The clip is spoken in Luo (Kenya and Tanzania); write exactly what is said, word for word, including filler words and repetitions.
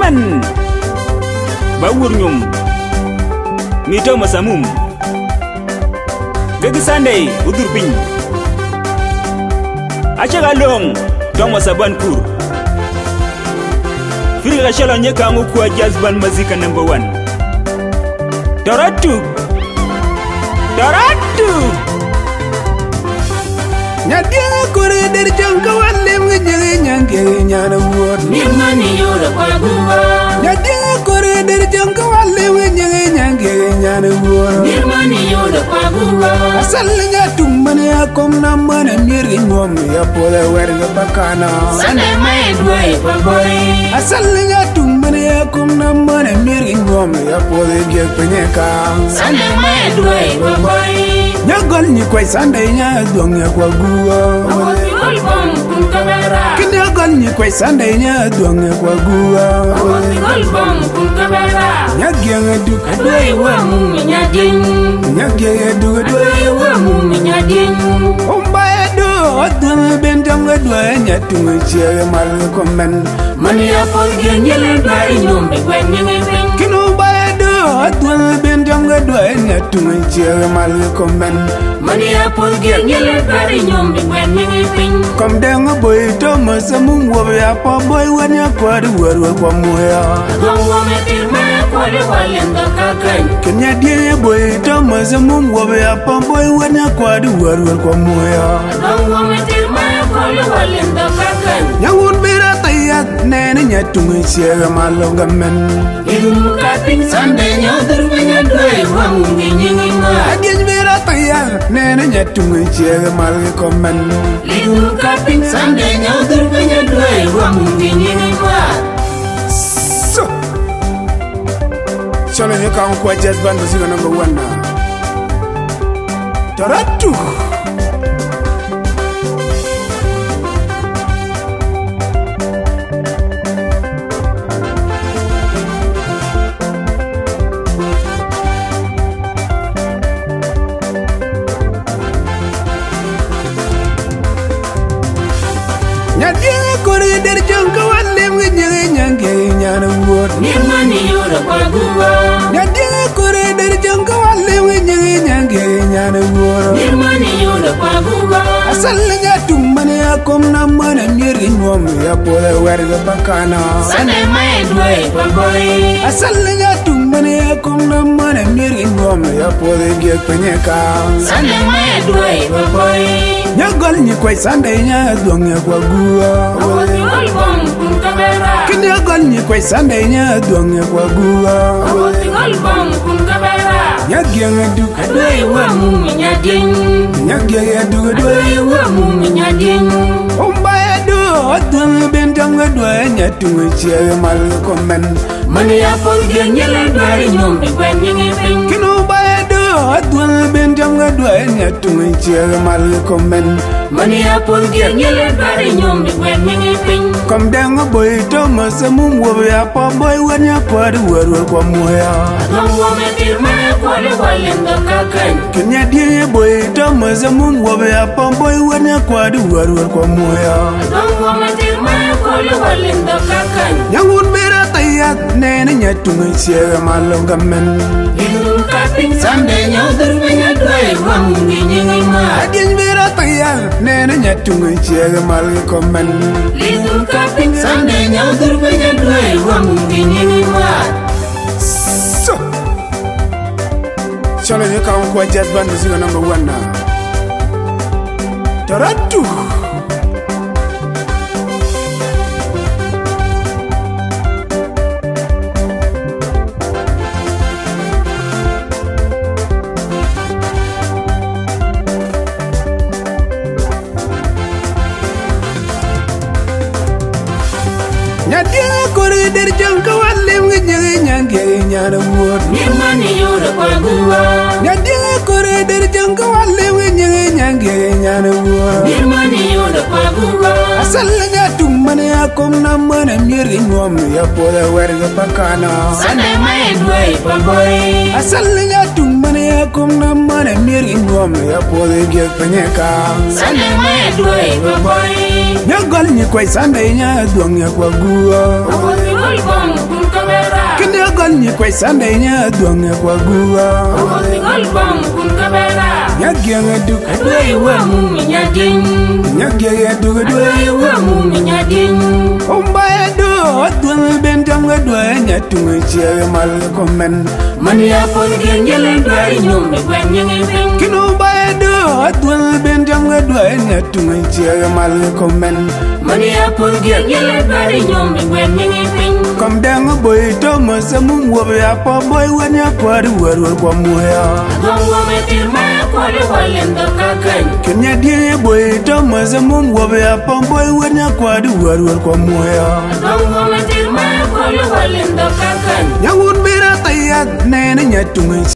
man bawur nyum mito masamum gagi Sunday udur pin acha galong dong masaban kur firi la shala nyeka ngu kwa jazz band mazika number one Doratu Doratu Nyadia kore dari jangka wale ngejeng nyangke nyana buat Nirmani yura kwa gua Nyadia kore dari jangka wale ngejeng nyangke nyana buat Nirmani yura kwa gua Asalnya tumane akom namane miri ngom ya pole werga bakana Sande mae dua ya boy Asalnya tumane akom namane miri ngom ya pole gek penyeka Sande mae dua ya boy Nyagol ni kwai Sunday nya dong ya kwa gua Awofi golbom kun kabera Kinyagol ni kwai Sunday nya dong ya kwa gua Awofi golbom kun kabera Nyagia ngaduk Adwai wa mumi nyading Nyagia ngaduk Adwai wa mumi nyading Umba edo Otama bentang adwa Nyatunga chia mal komen Mani apol genyel dari nyombe kwen nyengeng Kino umba edo Otama bentang adwa Nyatunga chia mal komen Mani apol genyel dari nyombe kwen nyengeng Kom denga boy Toma samung wabe apa boy Wanya kwa duwa kwa muya Agongwa metir maya kwa de walenda kakan Kenya dia boy Toma samung wabe apa boy Wanya kwa duwa kwa muya Agongwa metir maya kwa de walenda kakan Nyangun bera tayat Nene nyatunga chia malonga men Idun kaping sande nyodur benya doi wangungi nyinginga Adian bera tayat Nene nyatunga chia malonga komen Idun kaping sande nyodur benya doi wangungi nyinginga So Shona heka kwa jazz band muzika number one na Doratu Nyadia kore dari jangka wale ngejeng nyangke nyana buat Nirmani yura kwa gua Nyadia kore dari jangka wale ngejeng nyangke nyana buat Nirmani yura kwa gua Asalnya tumane akom namane miri ngom ya pole werga bakana Sande mae dua ya boy Asalnya tumane akom namane miri ngom ya pole gek penyeka Sande mae dua ya boy Nyagol ni kwai Sunday nya dong ya kwa gua Awofi golbom kun kabera Kinyagol ni kwai Sunday nya dong ya kwa gua Awofi golbom kun kabera Nyagia ngaduk Adwai wa mumi nyading Nyagia ngaduk Adwai wa mumi nyading Umba edo Otama bentang adwa Nyatunga chia mal komen Mani apol genyel dari nyombe kwen nyengeng Kino umba edo Otama bentang adwa Nyatunga chia mal komen Mani apol genyel dari nyombe kwen nyengeng Kom denga boy Toma samung wabe apa boy Wanya kwa duwa kwa muya Agongwa metir maya kwa de walenda kakan Kenya dia boy Toma samung wabe apa boy Wanya kwa duwa kwa muya Agongwa metir maya kwa de walenda kakan Nyangun bera tayat Nene nyatunga chia malonga men Idun kaping sande nyodur benya doi wangungi nyinginga Adian bera tayat Nene nyatunga chia malonga komen Idun kaping sande nyodur benya doi wangungi nyinginga So Shona heka kwa jazz band muzika number one na Doratu Nyadia kore dari jangka wale ngejeng nyangke nyana buat Nirmani yura kwa gua Nyadia kore dari jangka wale ngejeng nyangke nyana buat Nirmani yura kwa gua Asalnya tumane akom namane miri ngom ya pole werga bakana Sande mae dua ya boy Asalnya tumane akom namane miri ngom ya pole gek penyeka Sande mae dua ya boy Nyagol ni kwai sande nya duang ya kwa gua. Ogosi gol bom kun kabera. Kende gol ni kwai sande nya duang ya kwa gua. Ogosi gol bom kun kabera. Nyagya ngadu Adwai wa mumi nyading. nyagya ngadu Adwai wa mumi nyading. Omba edo duang bentam ngadu nya tunga chia mal komen. Mani apol gengele dwai nyumbi gwen nyingi ping. Kino ba edo duang bentam ngadu nya tunga chia mal komen. Mani apol gengele dwai nyumbi gwen nyingi ping. Kom dang boy to masamum wobe apa boy wanya kwari waru kwa muya. Gongo metir maya kwale walendo kakany. Kenya die boy to masamum wobe apa boy wanya kwari waru kwa muya. Gongo metir maya kwale walendo kakany. Nyangun bira tayat nene nyatunga